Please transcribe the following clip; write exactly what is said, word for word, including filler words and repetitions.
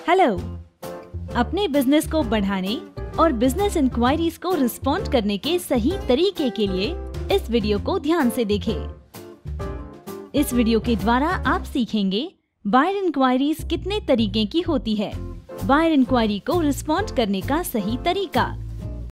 Hello. अपने business को बढ़ाने और बिजनेस इंक्वायरीज को रिस्पॉन्ड करने के सही तरीके के लिए इस वीडियो को ध्यान से देखें। इस वीडियो के द्वारा आप सीखेंगे बायर इंक्वायरीज कितने तरीके की होती है, बायर इंक्वायरी को रिस्पॉन्ड करने का सही तरीका,